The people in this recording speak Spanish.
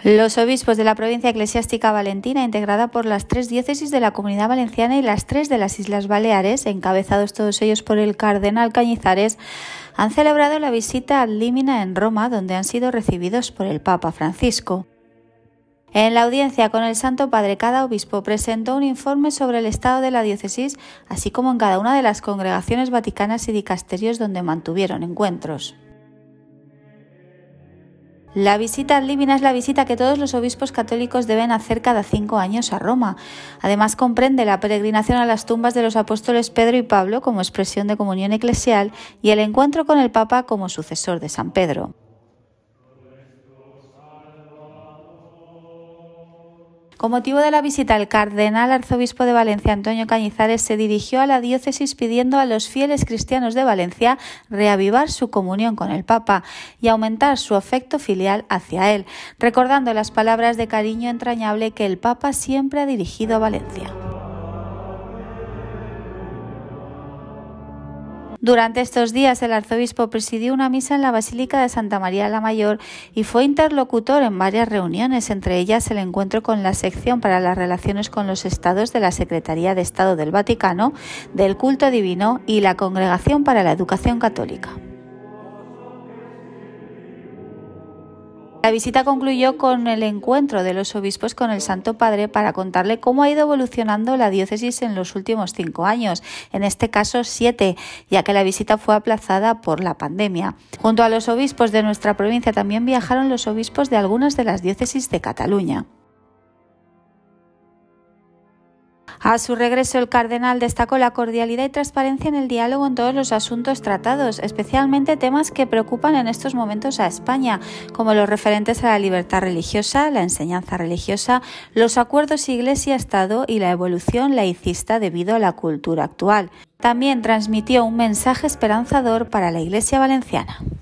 Los obispos de la provincia eclesiástica valentina, integrada por las 3 diócesis de la Comunidad Valenciana y las 3 de las Islas Baleares, encabezados todos ellos por el cardenal Cañizares, han celebrado la visita ad limina en Roma, donde han sido recibidos por el Papa Francisco. En la audiencia con el Santo Padre, cada obispo presentó un informe sobre el estado de la diócesis, así como en cada una de las congregaciones vaticanas y dicasterios donde mantuvieron encuentros. La visita ad limina es la visita que todos los obispos católicos deben hacer cada 5 años a Roma. Además, comprende la peregrinación a las tumbas de los apóstoles Pedro y Pablo como expresión de comunión eclesial y el encuentro con el Papa como sucesor de San Pedro. Con motivo de la visita, el cardenal arzobispo de Valencia, Antonio Cañizares, se dirigió a la diócesis pidiendo a los fieles cristianos de Valencia reavivar su comunión con el Papa y aumentar su afecto filial hacia él, recordando las palabras de cariño entrañable que el Papa siempre ha dirigido a Valencia. Durante estos días, el arzobispo presidió una misa en la Basílica de Santa María la Mayor y fue interlocutor en varias reuniones, entre ellas el encuentro con la sección para las relaciones con los estados de la Secretaría de Estado del Vaticano, del Culto Divino y la Congregación para la Educación Católica. La visita concluyó con el encuentro de los obispos con el Santo Padre para contarle cómo ha ido evolucionando la diócesis en los últimos 5 años, en este caso 7, ya que la visita fue aplazada por la pandemia. Junto a los obispos de nuestra provincia también viajaron los obispos de algunas de las diócesis de Cataluña. A su regreso, el cardenal destacó la cordialidad y transparencia en el diálogo en todos los asuntos tratados, especialmente temas que preocupan en estos momentos a España, como los referentes a la libertad religiosa, la enseñanza religiosa, los acuerdos Iglesia-Estado y la evolución laicista debido a la cultura actual. También transmitió un mensaje esperanzador para la Iglesia valenciana.